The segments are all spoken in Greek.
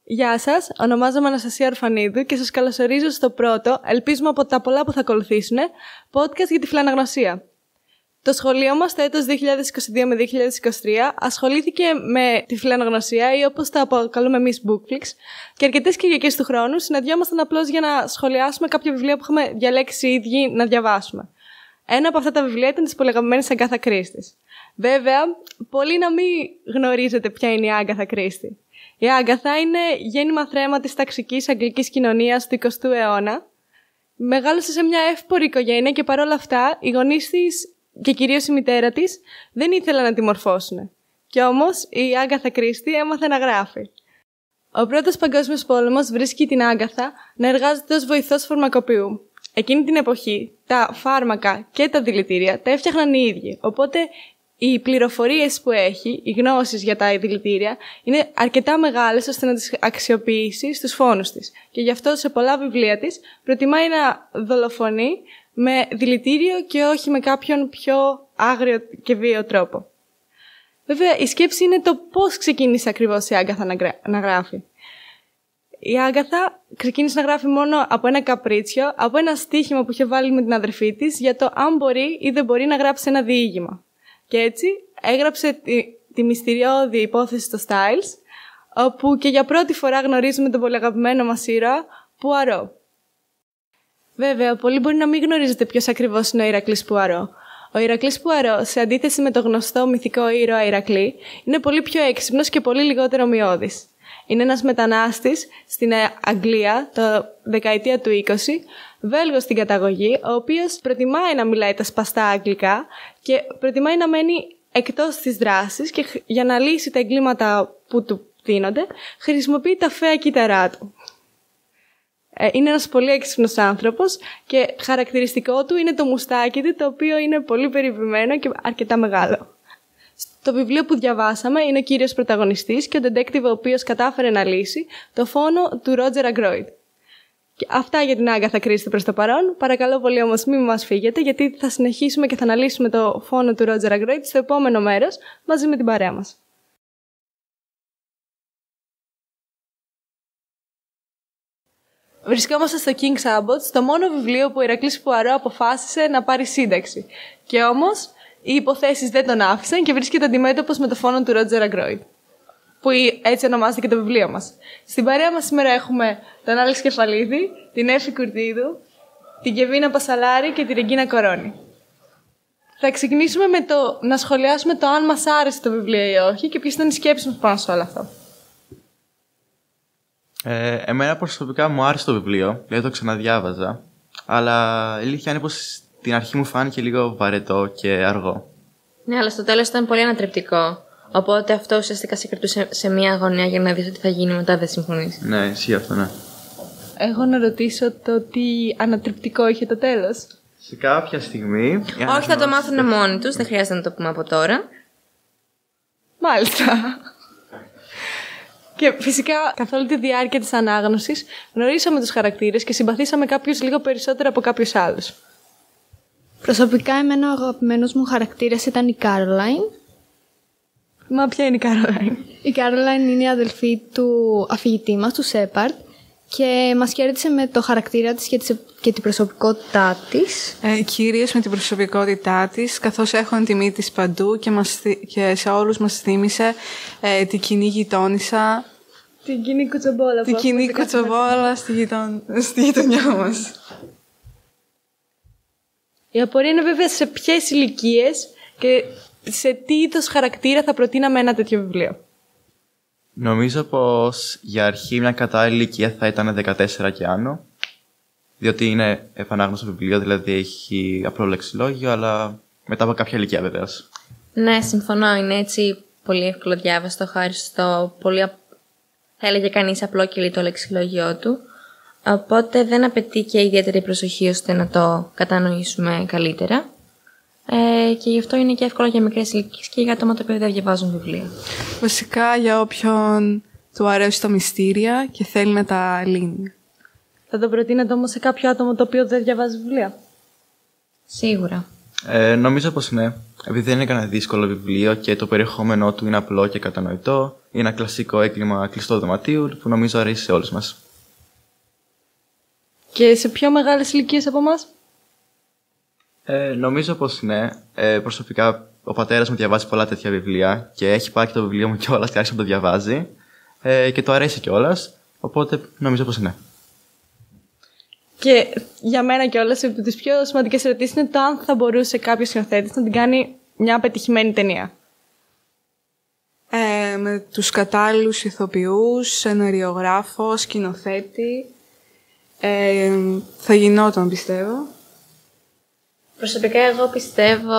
Γεια σας, ονομάζομαι Αναστασία Ορφανίδου και σας καλωσορίζω στο πρώτο, ελπίζουμε από τα πολλά που θα ακολουθήσουν, podcast για τη φιλαναγνωσία. Το σχολείο μας το έτος 2022 με 2023 ασχολήθηκε με τη φιλαναγνωσία ή όπως τα αποκαλούμε εμείς bookflix και αρκετές Κυριακές του χρόνου συναντιόμασταν απλώς για να σχολιάσουμε κάποια βιβλία που είχαμε διαλέξει οι ίδιοι να διαβάσουμε. Ένα από αυτά τα βιβλία ήταν της πολυαγαπημένης Αγκάθα Κρίστης. Βέβαια, πολλοί να μην γνωρίζετε ποια είναι η Άγκαθα Κρίστη. Η Άγκαθα είναι γέννημα θρέμα της ταξικής αγγλικής κοινωνίας του 20ου αιώνα. Μεγάλωσε σε μια εύπορη οικογένεια και παρόλα αυτά οι γονείς της και κυρίως η μητέρα της δεν ήθελαν να τη μορφώσουν. Κι όμως η Άγκαθα Κρίστη έμαθε να γράφει. Ο Πρώτος Παγκόσμιος Πόλεμος βρίσκει την Άγκαθα να εργάζεται ως βοηθός φαρμακοποιού. Εκείνη την εποχή τα φάρμακα και τα δηλητήρια τα έφτιαχναν οι ίδιοι, οπότε οι πληροφορίες που έχει, οι γνώσεις για τα δηλητήρια, είναι αρκετά μεγάλες ώστε να τις αξιοποιήσει στους φόνους της. Και γι' αυτό σε πολλά βιβλία της προτιμάει να δολοφονεί με δηλητήριο και όχι με κάποιον πιο άγριο και βίαιο τρόπο. Βέβαια, η σκέψη είναι το πώς ξεκίνησε ακριβώς η Άγκαθα να γράφει. Η Άγκαθα ξεκίνησε να γράφει μόνο από ένα καπρίτσιο, από ένα στοίχημα που είχε βάλει με την αδερφή της για το αν μπορεί ή δεν μπορεί να γράψει ένα διήγημα. Και έτσι έγραψε τη μυστηριώδη υπόθεση στο Styles, όπου και για πρώτη φορά γνωρίζουμε τον πολύ αγαπημένο μας ήρωα, Πουαρό. Βέβαια, πολλοί μπορεί να μην γνωρίζετε ποιος ακριβώς είναι ο Ηρακλής Πουαρό. Ο Ηρακλής Πουαρό, σε αντίθεση με το γνωστό μυθικό ήρωα Ηρακλή, είναι πολύ πιο έξυπνος και πολύ λιγότερο ομοιώδης. Είναι ένας μετανάστης στην Αγγλία, το δεκαετία του 20, Βέλγος στην καταγωγή, ο οποίος προτιμάει να μιλάει τα σπαστά αγγλικά και προτιμάει να μένει εκτός της δράσης και για να λύσει τα εγκλήματα που του δίνονται, χρησιμοποιεί τα φαία κύτταρά του. Είναι ένας πολύ έξυπνος άνθρωπος και χαρακτηριστικό του είναι το μουστάκι του, το οποίο είναι πολύ περιποιημένο και αρκετά μεγάλο. Το βιβλίο που διαβάσαμε είναι ο κύριος πρωταγωνιστής και ο detective ο οποίος κατάφερε να λύσει το φόνο του Ρότζερ Αγκρόιντ. Και αυτά για την Άγκαθα Κρίστη προς το παρόν. Παρακαλώ πολύ όμως μην μας φύγετε, γιατί θα συνεχίσουμε και θα αναλύσουμε το φόνο του Ρότζερ Αγκρόιντ στο επόμενο μέρος μαζί με την παρέα μας. Βρισκόμαστε στο King's Abbot, στο μόνο βιβλίο που ο Ηρακλής Πουαρό αποφάσισε να πάρει σύνταξη. Και όμως οι υποθέσεις δεν τον άφησαν και βρίσκεται αντιμέτωπος με το φόνο του Ρότζερ Αγκρόιντ, που έτσι ονομάζεται και το βιβλίο μας. Στην παρέα μας σήμερα έχουμε τον Άλεξ Κεφαλίδη, την Εύη Κουρτίδου, την Κεβίνα Πασαλάρη και την Ρεγκίνα Κορώνη. Θα ξεκινήσουμε με το να σχολιάσουμε το αν μας άρεσε το βιβλίο ή όχι και ποιες ήταν οι σκέψεις μας πάνω σε όλο αυτό. Εμένα προσωπικά μου άρεσε το βιβλίο, δηλαδή το ξαναδιάβαζα, αλλά η αλήθεια είναι πως στην αρχή μου φάνηκε λίγο βαρετό και αργό. Ναι, αλλά στο τέλος ήταν πολύ ανατρεπτικό. Οπότε αυτό ουσιαστικά σε κρατούσε σε μια αγωνία για να δεις τι θα γίνει μετά, δεν συμφωνείς? Ναι, ισχύει αυτό, ναι. Έχω να ρωτήσω το τι ανατρεπτικό είχε το τέλος. Σε κάποια στιγμή. Όχι, θα το μάθουν μόνοι τους, δεν χρειάζεται να το πούμε από τώρα. Μάλιστα. Και φυσικά, καθ' όλη τη διάρκεια της ανάγνωσης, γνωρίσαμε τους χαρακτήρες και συμπαθήσαμε κάποιους λίγο περισσότερο από κάποιους άλλους. Προσωπικά, εμένα ο αγαπημένος μου χαρακτήρας ήταν η Κάρολαϊν. Μα ποια είναι η Κάρολαϊν? Η Κάρολαϊν είναι η αδελφή του αφηγητή μας, του Σέπαρτ, και μας χαιρέτησε με το χαρακτήρα της και την προσωπικότητά της. Κυρίως με την προσωπικότητά της, καθώς έχουν τιμή της παντού και σε όλους μας θύμισε την κοινή γειτόνισσα. Την κοινή κουτσομπόλα. Την κοινή κουτσομπόλα στη γειτονιά μας. Η απορία είναι βέβαια σε ποιες ηλικίες και σε τι είδος χαρακτήρα θα προτείναμε ένα τέτοιο βιβλίο. Νομίζω πως για αρχή μια κατάλληλη ηλικία θα ήταν 14 και άνω, διότι είναι επανάγνωστο βιβλίο, δηλαδή έχει απλό λεξιλόγιο, αλλά μετά από κάποια ηλικία βεβαίως. Ναι, συμφωνώ, είναι έτσι πολύ εύκολο διάβαστο, χάρη στο πολύ, θα έλεγε κανείς, απλό και λιτό λεξιλόγιο του. Οπότε δεν απαιτεί και ιδιαίτερη προσοχή ώστε να το κατανοήσουμε καλύτερα. Και γι' αυτό είναι και εύκολο για μικρές ηλικίες και για άτομα τα οποία δεν διαβάζουν βιβλία. Βασικά για όποιον του αρέσει το μυστήρια και θέλει να τα λύνει. Θα το προτείνετε όμως σε κάποιο άτομο το οποίο δεν διαβάζει βιβλία? Σίγουρα. Νομίζω πως ναι. Επειδή δεν είναι κανένα δύσκολο βιβλίο και το περιεχόμενό του είναι απλό και κατανοητό, είναι ένα κλασικό έγκλημα κλειστό δωματίου που νομίζω αρέσει σε όλους μας. Και σε πιο μεγάλες ηλικίες από εμάς? Νομίζω πως ναι. Προσωπικά ο πατέρας μου διαβάζει πολλά τέτοια βιβλία και έχει πάρει και το βιβλίο μου κιόλας και άρχισε να το διαβάζει και το αρέσει κιόλας, οπότε νομίζω πως ναι. Και για μένα κιόλας, από τις πιο σημαντικές ερωτήσεις είναι το αν θα μπορούσε κάποιος σκηνοθέτης να την κάνει μια πετυχημένη ταινία. Με τους κατάλληλους ηθοποιούς, σεναριογράφο, σκηνοθέτη, θα γινόταν, πιστεύω. Προσωπικά εγώ πιστεύω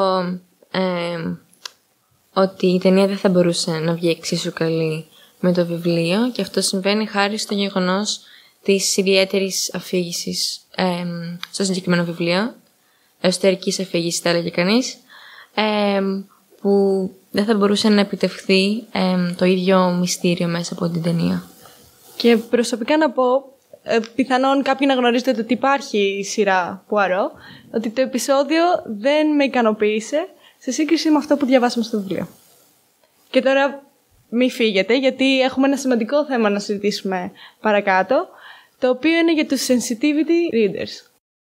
ότι η ταινία δεν θα μπορούσε να βγει εξίσου καλή με το βιβλίο και αυτό συμβαίνει χάρη στο γεγονός της ιδιαίτερης αφήγησης στο συγκεκριμένο βιβλίο, εσωτερικής αφήγησης θα έλεγε κανείς, που δεν θα μπορούσε να επιτευχθεί το ίδιο μυστήριο μέσα από την ταινία. Και προσωπικά να πω, πιθανόν κάποιοι να γνωρίζετε ότι υπάρχει η σειρά Πουαρό, ότι το επεισόδιο δεν με ικανοποίησε σε σύγκριση με αυτό που διαβάσαμε στο βιβλίο. Και τώρα μη φύγετε, γιατί έχουμε ένα σημαντικό θέμα να συζητήσουμε παρακάτω, το οποίο είναι για τους sensitivity readers.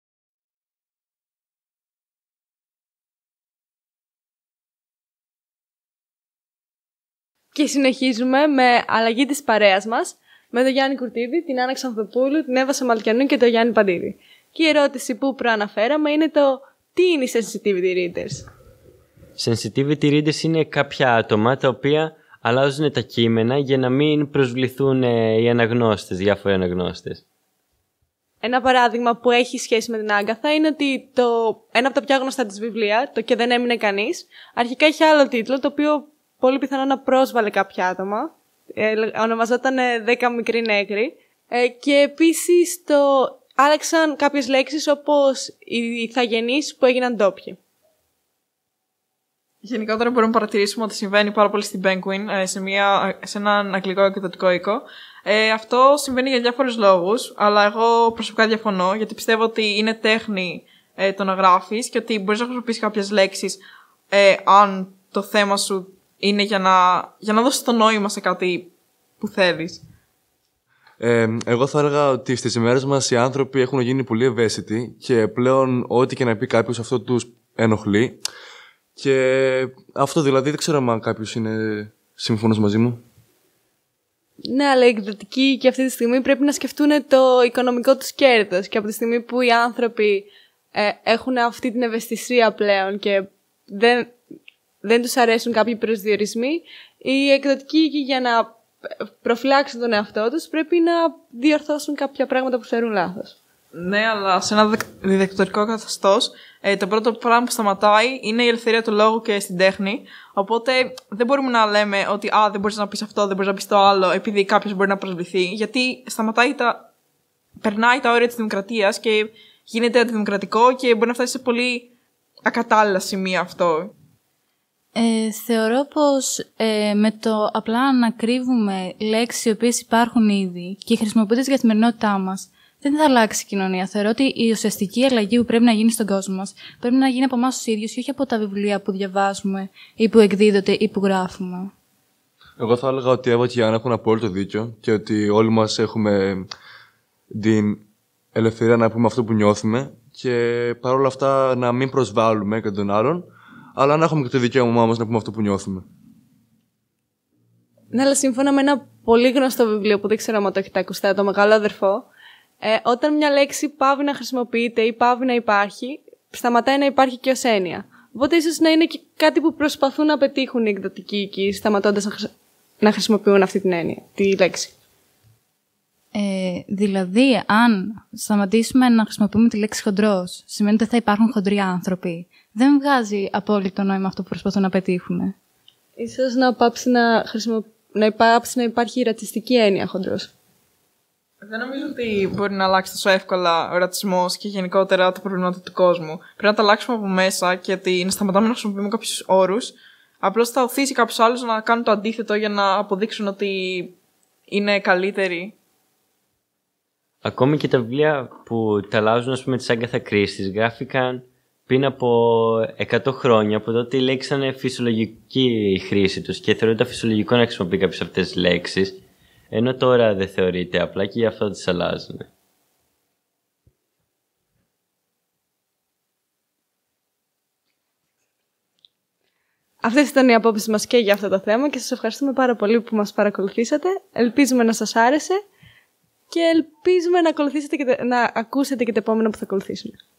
Και συνεχίζουμε με αλλαγή της παρέας μας, με τον Γιάννη Κουρτίδη, την Άννα Ξανθοπούλου, την Εύα Σαμαλκιανού και τον Γιάννη Παντίδη. Και η ερώτηση που προαναφέραμε είναι το τι είναι οι sensitivity readers. Sensitivity readers είναι κάποια άτομα τα οποία αλλάζουν τα κείμενα για να μην προσβληθούν οι αναγνώστες, διάφοροι αναγνώστες. Ένα παράδειγμα που έχει σχέση με την Άγκαθα είναι ότι ένα από τα πιο γνωστά της βιβλία, το «Και δεν έμεινε κανείς», αρχικά είχε άλλο τίτλο, το οποίο πολύ πιθανό να πρόσβαλε κάποια άτομα. Ονομαζόταν 10 μικροί νέγροι. Και επίσης άλλαξαν κάποιες λέξεις όπως οι ηθαγενείς που έγιναν ντόπιοι. Γενικότερα μπορούμε να παρατηρήσουμε ότι συμβαίνει πάρα πολύ στην Penguin, σε έναν αγγλικό εκδοτικό οίκο. Αυτό συμβαίνει για διάφορους λόγους, αλλά εγώ προσωπικά διαφωνώ, γιατί πιστεύω ότι είναι τέχνη το να γράφεις και ότι μπορείς να χρησιμοποιήσεις κάποιες λέξεις αν το θέμα σου είναι για να δώσεις το νόημα σε κάτι που θέλεις. Εγώ θα έλεγα ότι στις ημέρες μας οι άνθρωποι έχουν γίνει πολύ ευαίσθητοι και πλέον ό,τι και να πει κάποιος αυτό τους ενοχλεί. Και αυτό δηλαδή δεν ξέρω αν κάποιος είναι σύμφωνος μαζί μου. Ναι, αλλά οι εκδοτικοί και αυτή τη στιγμή πρέπει να σκεφτούν το οικονομικό τους κέρδος. Και από τη στιγμή που οι άνθρωποι έχουν αυτή την ευαισθησία πλέον και δεν τους αρέσουν κάποιοι προσδιορισμοί, οι εκδοτικοί οίκοι για να προφυλάξουν τον εαυτό τους πρέπει να διορθώσουν κάποια πράγματα που θεωρούν λάθος. Ναι, αλλά σε ένα διδακτορικό καθεστώς το πρώτο πράγμα που σταματάει είναι η ελευθερία του λόγου και στην τέχνη. Οπότε δεν μπορούμε να λέμε ότι δεν μπορείς να πεις αυτό, δεν μπορείς να πεις το άλλο, επειδή κάποιος μπορεί να προσβληθεί. Γιατί περνάει τα όρια της δημοκρατίας και γίνεται αντιδημοκρατικό και μπορεί να φτάσει σε πολύ ακατάλληλα σημεία αυτό. Θεωρώ πως με το απλά να κρύβουμε λέξεις οι οποίες υπάρχουν ήδη και χρησιμοποιούνται στην καθημερινότητά μας, δεν θα αλλάξει η κοινωνία. Θεωρώ ότι η ουσιαστική αλλαγή που πρέπει να γίνει στον κόσμο μας πρέπει να γίνει από εμάς τους ίδιους και όχι από τα βιβλία που διαβάζουμε ή που εκδίδονται ή που γράφουμε. Εγώ θα έλεγα ότι η Εύα και η Άννα έχουν απόλυτο δίκιο και ότι όλοι μας έχουμε την ελευθερία να πούμε αυτό που νιώθουμε και παρόλα αυτά να μην προσβάλλουμε και τον άλλον, αλλά να έχουμε και το δικαίωμά μας να πούμε αυτό που νιώθουμε. Ναι, αλλά σύμφωνα με ένα πολύ γνωστό βιβλίο που δεν ξέρω αν το έχετε ακουστά, το Μεγάλο Αδερφό, όταν μια λέξη πάβει να χρησιμοποιείται ή πάβει να υπάρχει, σταματάει να υπάρχει και ως έννοια. Οπότε ίσως να είναι και κάτι που προσπαθούν να πετύχουν οι εκδοτικοί οίκοι, σταματώντας να χρησιμοποιούν αυτή την έννοια, τη λέξη. Δηλαδή, αν σταματήσουμε να χρησιμοποιούμε τη λέξη χοντρός, σημαίνει ότι θα υπάρχουν χοντροί άνθρωποι. Δεν βγάζει απόλυτο νόημα αυτό που προσπαθούν να πετύχουν. Ίσως να πάψει να υπάρχει η ρατσιστική έννοια χοντρός. Δεν νομίζω ότι μπορεί να αλλάξει τόσο εύκολα ο ρατσισμός και γενικότερα τα προβλήματα του κόσμου. Πρέπει να τα αλλάξουμε από μέσα και να σταματάμε να χρησιμοποιούμε κάποιους όρους. Απλώς θα οθήσει κάποιους άλλους να κάνουν το αντίθετο για να αποδείξουν ότι είναι καλύτεροι. Ακόμη και τα βιβλία που τα αλλάζουν, ας πούμε, της Άγκαθα Κρίστης, γράφηκαν πριν από 100 χρόνια, από τότε οι λέξεις ήταν φυσιολογική η χρήση τους και θεωρείται φυσιολογικό να χρησιμοποιεί κάποιες αυτές τις λέξεις, ενώ τώρα δεν θεωρείται, απλά και γι' αυτό τις αλλάζουν. Αυτές ήταν οι απόψεις μας και για αυτό το θέμα και σας ευχαριστούμε πάρα πολύ που μας παρακολουθήσατε. Ελπίζουμε να σας άρεσε και ελπίζουμε να ακούσετε και τα επόμενα που θα ακολουθήσουν.